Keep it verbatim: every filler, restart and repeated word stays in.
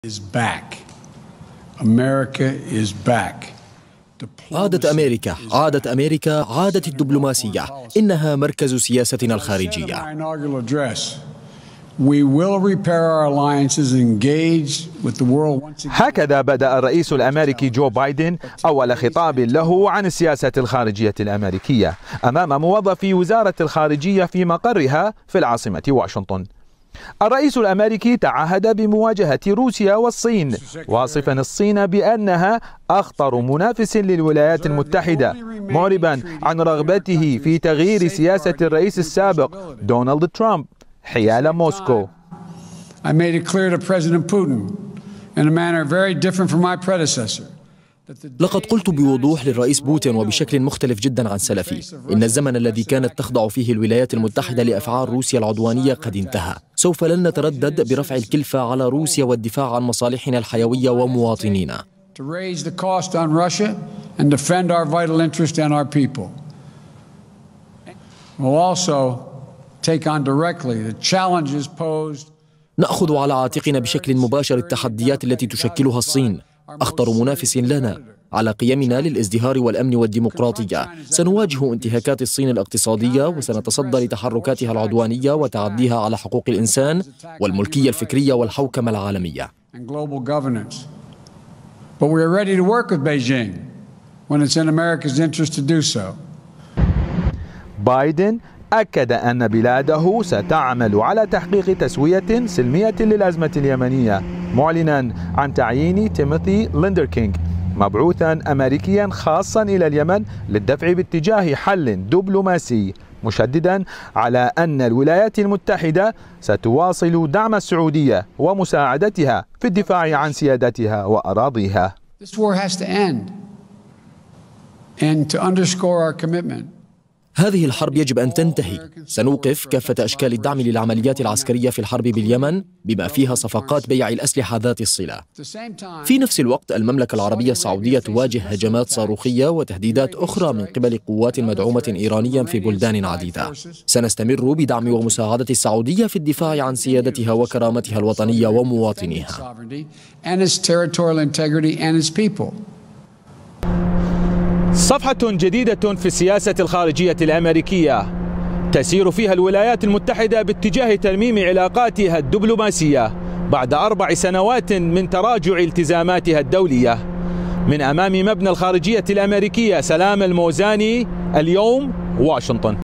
is back. America is back. عادت أمريكا، عادت أمريكا، عادت الدبلوماسية، إنها مركز سياستنا الخارجية. هكذا بدأ الرئيس الأمريكي جو بايدن أول خطاب له عن السياسة الخارجية الأمريكية أمام موظفي وزارة الخارجية في مقرها في العاصمة واشنطن. الرئيس الأمريكي تعهد بمواجهة روسيا والصين، واصفا الصين بأنها أخطر منافس للولايات المتحدة، معربا عن رغبته في تغيير سياسة الرئيس السابق دونالد ترامب حيال موسكو. I made it clear to President Putin in a manner very different from my predecessor. لقد قلت بوضوح للرئيس بوتين وبشكل مختلف جدا عن سلفي إن الزمن الذي كانت تخضع فيه الولايات المتحدة لأفعال روسيا العدوانية قد انتهى. سوف لن نتردد برفع الكلفة على روسيا والدفاع عن مصالحنا الحيوية ومواطنينا. نأخذ على عاتقنا بشكل مباشر التحديات التي تشكلها الصين، أخطر منافس لنا على قيمنا للازدهار والأمن والديمقراطية. سنواجه انتهاكات الصين الاقتصادية وسنتصدى لتحركاتها العدوانية وتعديها على حقوق الإنسان والملكية الفكرية والحوكمة العالمية. بايدن أكد أن بلاده ستعمل على تحقيق تسوية سلمية للأزمة اليمنية، معلنا عن تعيين تيموثي ليندركينغ مبعوثا أمريكيا خاصا إلى اليمن للدفع باتجاه حل دبلوماسي، مشددا على أن الولايات المتحدة ستواصل دعم السعودية ومساعدتها في الدفاع عن سيادتها وأراضيها. هذه الحرب يجب أن تنتهي. سنوقف كافة أشكال الدعم للعمليات العسكرية في الحرب باليمن بما فيها صفقات بيع الأسلحة ذات الصلة. في نفس الوقت المملكة العربية السعودية تواجه هجمات صاروخية وتهديدات أخرى من قبل قوات مدعومة إيرانيا في بلدان عديدة. سنستمر بدعم ومساعدة السعودية في الدفاع عن سيادتها وكرامتها الوطنية ومواطنيها. صفحة جديدة في السياسة الخارجية الأمريكية تسير فيها الولايات المتحدة باتجاه ترميم علاقاتها الدبلوماسية بعد أربع سنوات من تراجع التزاماتها الدولية. من أمام مبنى الخارجية الأمريكية، سلام الموزاني، اليوم، واشنطن.